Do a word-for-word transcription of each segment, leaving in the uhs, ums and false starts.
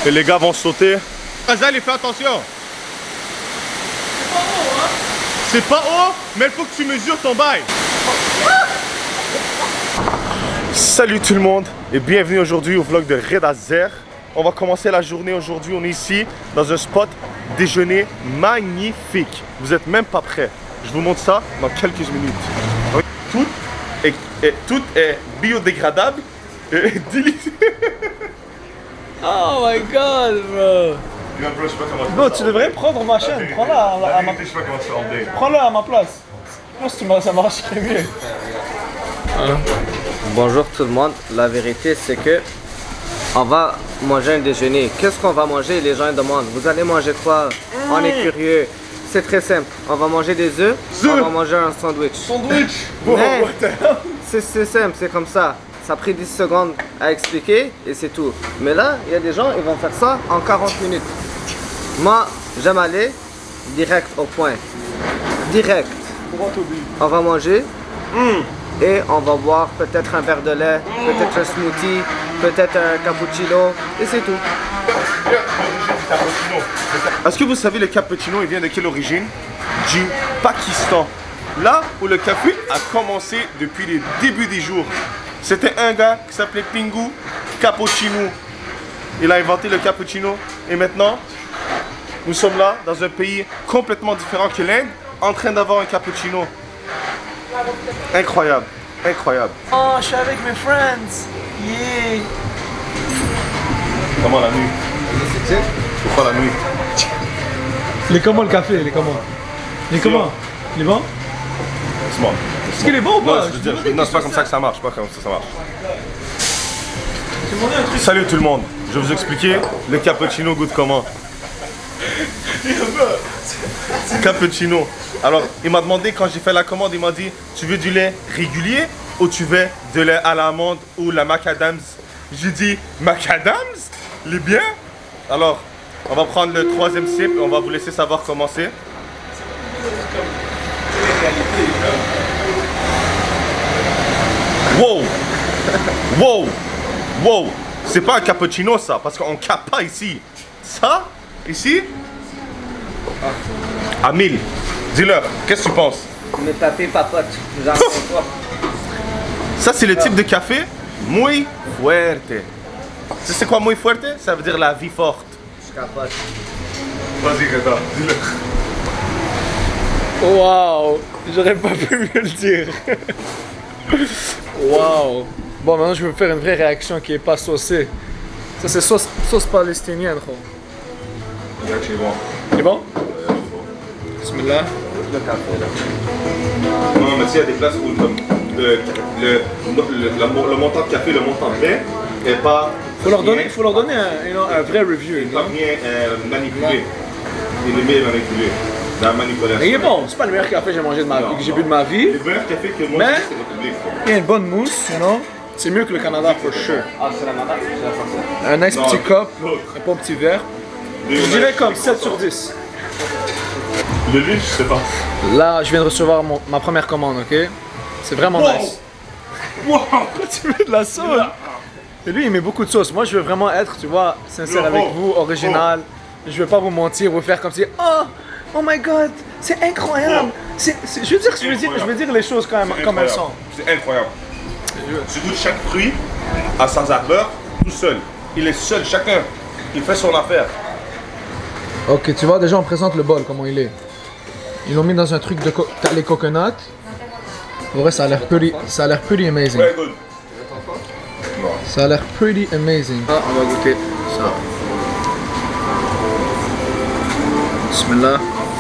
Et les gars vont sauter. Azal, fais attention. C'est pas haut, mais il faut que tu mesures ton bail. Salut tout le monde et bienvenue aujourd'hui au vlog de Red Azer. On va commencer la journée aujourd'hui. On est ici dans un spot déjeuner magnifique. Vous êtes même pas prêts. Je vous montre ça dans quelques minutes. Tout est, est, tout est biodégradable et délicieux. Oh my god, bro. Bro, tu devrais prendre ma chaîne. Prends-la à, à, à ma place. Prends-la à ma place. Je pense que ça marcherait mieux. Hein? Bonjour tout le monde. La vérité, c'est que on va manger un déjeuner. Qu'est-ce qu'on va manger? Les gens demandent. Vous allez manger quoi? Mmh. On est curieux. C'est très simple. On va manger des œufs. On va manger un sandwich. Sandwich? C'est simple, c'est comme ça. Ça a pris dix secondes à expliquer et c'est tout. Mais là, il y a des gens, ils vont faire ça en quarante minutes. Moi, j'aime aller direct au point. Direct. On va manger mm. et on va boire peut-être un verre de lait, mm. peut-être un smoothie, peut-être un cappuccino et c'est tout. Est-ce que vous savez le cappuccino, il vient de quelle origine? Du Pakistan. Là où le café a commencé depuis les débuts des jours. C'était un gars qui s'appelait Pingu Cappuccino. Il a inventé le cappuccino et maintenant, nous sommes là dans un pays complètement différent que l'Inde, en train d'avoir un cappuccino. Incroyable, incroyable. Oh, je suis avec mes friends. Yeah. Comment la nuit? C'est quoi la nuit? Il est comment le café? Il est comment? Il est comment? Il est bon? C'est bon. Est-ce qu'il est bon ou pas? Non, je veux dire, non, c'est pas comme ça que ça marche, pas comme ça ça marche. Salut tout le monde, je vais vous expliquer le cappuccino goûte comment. Cappuccino. Alors, il m'a demandé quand j'ai fait la commande, il m'a dit, tu veux du lait régulier ou tu veux de lait à l'amande ou la macadams? J'ai dit, macadams? Les bien? Alors, on va prendre le troisième sip et on va vous laisser savoir comment c'est. Wow! Wow! Wow! C'est pas un cappuccino ça, parce qu'on capte pas ici. Ça, ici, à mille. Dis-leur, qu'est-ce que tu penses? Me taper papote, j'en sais pas. Ça c'est le type de café muy fuerte. Tu sais quoi muy fuerte? Ça veut dire la vie forte. Je capote. Vas-y Gata, dis-leur. Waouh! J'aurais pas pu mieux le dire. Waouh! Bon, maintenant je vais faire une vraie réaction qui est pas saucée. Ça c'est sauce, sauce palestinienne, gros. Il est bon. Il est bon? Bismillah. Le café là. Non, mais tu sais, il y a des places où le, le, le, le, le, le montant de café, le montant de lait est pas. Faut leur donner, faut leur donner un, you know, un vrai review. Il est pas bien euh, manipulé. Il est bien manipulé. La manipulation. Mais il est bon, c'est pas le meilleur café que j'ai mangé de ma vie, que j'ai bu de ma vie. Le meilleur café que moi mais c'est le public. Il y a une bonne mousse, you know. C'est mieux que le Canada, for sure. Ah, c'est la madame, c'est la Un nice non, petit cup, non. un bon petit verre. Je dirais comme sept sur dix. Le luxe, je sais pas. Là, je viens de recevoir mon, ma première commande, ok? C'est vraiment wow. nice. Wow! Pourquoi tu mets de la sauce? Et lui, il met beaucoup de sauce. Moi, je veux vraiment être, tu vois, sincère oh. avec vous, original. Oh. Je veux pas vous mentir, vous faire comme si, oh, oh my god, c'est incroyable. Oh. C'est, c'est, je veux dire, je veux dire, je veux dire les choses quand même comme elles sont. C'est incroyable. Tu goûtes chaque fruit à sa saveur tout seul. Il est seul, chacun. Il fait son affaire. Ok, tu vois, déjà on présente le bol, comment il est. Ils l'ont mis dans un truc de co t'as les coconuts. En vrai, ça a l'air pretty, ça a l'air pretty amazing. Very good. Ça a l'air pretty amazing. Ah, on va goûter ça. Bismillah.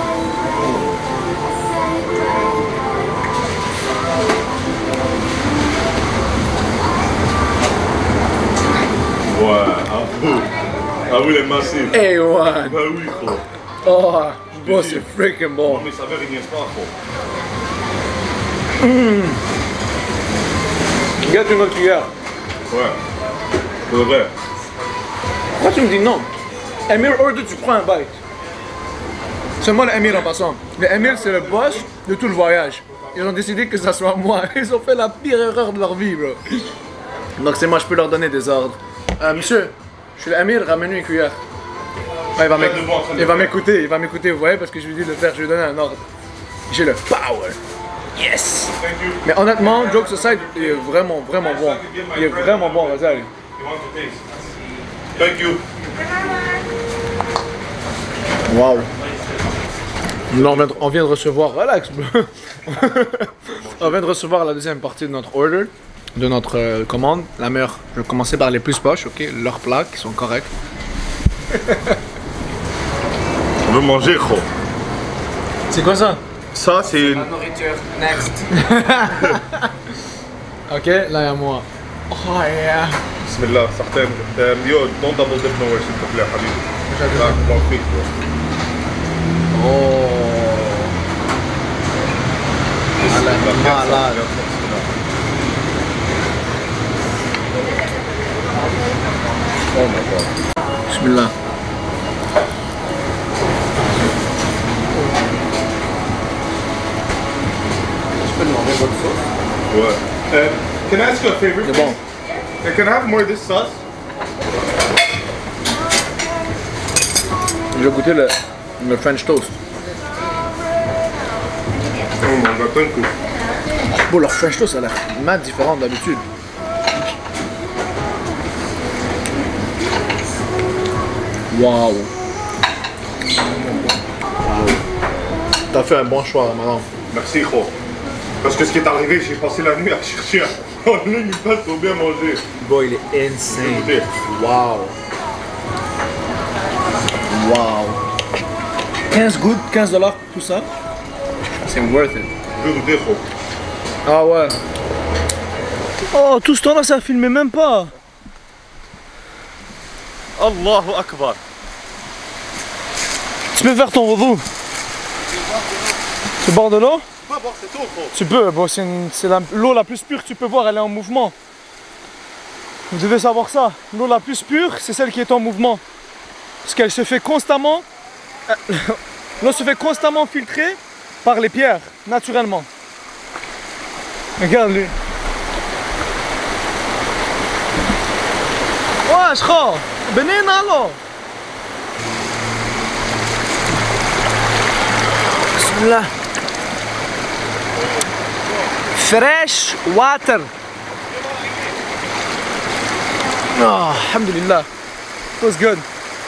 Ouais, à vous. Ah oui, il est massif. Hey, one. Ah oui, gros. Oh, bon, c'est freaking bon. Non, mais ça veut rien pas, gros. Mmh. Garde une autre cuillère. Ouais. C'est vrai. Pourquoi tu me dis non? Emir order, tu prends un bite. C'est moi l'Emir en passant. L'Emir, c'est le boss de tout le voyage. Ils ont décidé que ça soit moi. Ils ont fait la pire erreur de leur vie, bro. Donc c'est moi, je peux leur donner des ordres. Euh, monsieur, Je suis l'Amir, ramène-lui une cuillère. Ouais, il va m'éc- il va m'écouter, il va m'écouter, vous voyez, parce que je lui dis de le faire, je lui donne un ordre. J'ai le power. Yes! Mais honnêtement, jokes aside, il est vraiment, vraiment bon. Il est vraiment bon, Razal. Thank you. Wow. Là, on vient de, on vient de recevoir, relax, bro. On vient de recevoir la deuxième partie de notre order, de notre euh, commande. La meilleure, je vais commencer par les plus poches, ok? Leurs plats qui sont corrects. On veut manger, gros. C'est quoi ça? Ça, c'est une... nourriture, next. Ok, là, il y a moi. Oh yeah. Bismillah, certaines. Euh, Yo, don't double dip nowhere, s'il te plaît, Habib. Là, bon quick, bro. Oh. Bismillah, malade. Oh my god. Bismillah. Je peux demander votre sauce? Ouais. Uh, can I ask you a favor? C'est bon. Uh, Can I have more of this sauce? Je vais goûter le, le French toast. Oh my god, thank you. Bon, leur French toast, ça a l'air mad différent d'habitude. Waouh. T'as fait un bon choix, madame. Merci, gros. Parce que ce qui est arrivé, j'ai passé la nuit à chercher en ligne une place pour bien manger. Bon, il est insane. Écoutez. Waouh. Waouh. quinze gouttes, quinze dollars tout ça. C'est worth it. Je vais goûter, gros. Ah ouais. Oh, tout ce temps-là, ça filmait même pas. Allahu Akbar. Tu peux faire ton wudu. Tu bois de l'eau? Pas boire cette eau, gros. Tu peux, bon, c'est une- c'est la- l'eau la plus pure que tu peux boire, elle est en mouvement. Vous devez savoir ça. L'eau la plus pure, c'est celle qui est en mouvement. Parce qu'elle se fait constamment... euh, L'eau se fait constamment filtrer par les pierres, naturellement. Regarde lui. Ouais, je crois. Benina l'eau. Bismillah. Fresh water. Oh, alhamdulillah. It was good.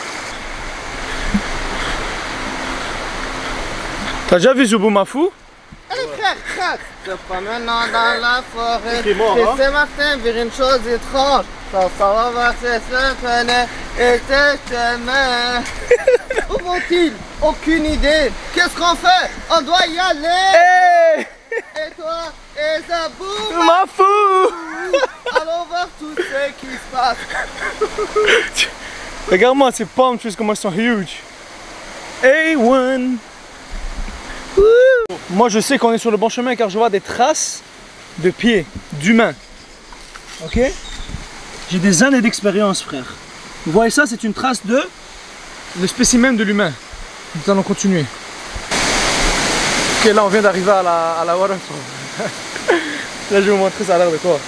T'as déjà vu Zoubou-Mafou? Se promenant dans la forêt, Qui est mort, et hein? ce matin, vir une chose étrange. Son traversait ce fenêtre et ce chemin. Où vont-ils? Aucune idée. Qu'est-ce qu'on fait? On doit y aller. Hey! Et toi, et Zabou, Mafou! allons voir tout ce qui se passe. Regarde-moi ces palm trees, comment elles sont huge. A un. Woo! Moi je sais qu'on est sur le bon chemin car je vois des traces de pieds, d'humains. Ok? J'ai des années d'expérience, frère. Vous voyez ça, c'est une trace de le spécimen de l'humain. Nous allons continuer. Ok, là on vient d'arriver à la, à la waterfall. Là je vais vous montrer ça a l'air de quoi.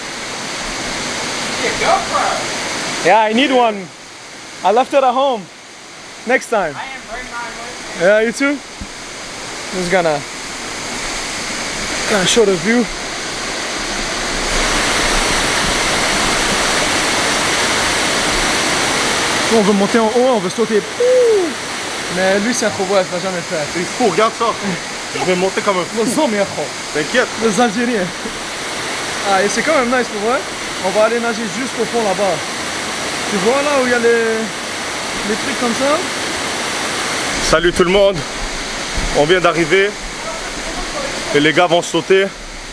Yeah, I need one. I left it at home. Next time. Yeah, you too? Just gonna, gonna show the view. On veut monter en haut, on veut sauter. Ouh! Mais lui c'est un trop bref, il va jamais le faire. Il faut, regarde ça. Je vais monter comme un fou. Les hommes, T'inquiète. les Algériens. Ah, et c'est quand même nice pour vrai. On va aller nager jusqu'au fond là-bas. Tu vois là où il y a les, les trucs comme ça? Salut tout le monde. On vient d'arriver. Et les gars vont sauter.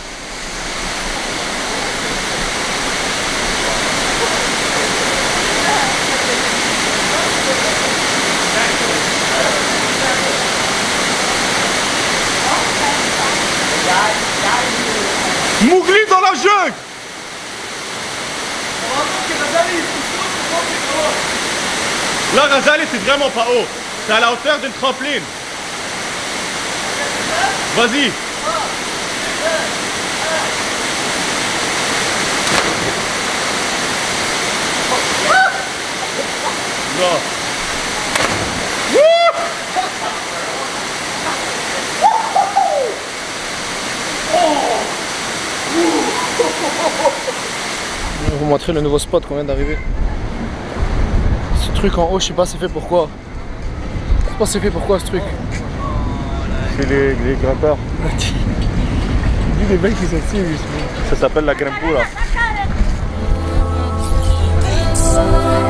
Mougli dans la jungle. Là, Razali, c'est vraiment pas haut. C'est à la hauteur d'une trampoline. Vas-y. ça. Je vais vous montrer le nouveau spot qu'on vient d'arriver. Ce truc en haut, je sais pas c'est fait pourquoi. Je sais pas c'est fait pourquoi ce truc. C'est les, les grimpeurs. Dis les mecs qui sont dessus. Ça s'appelle la crème pura.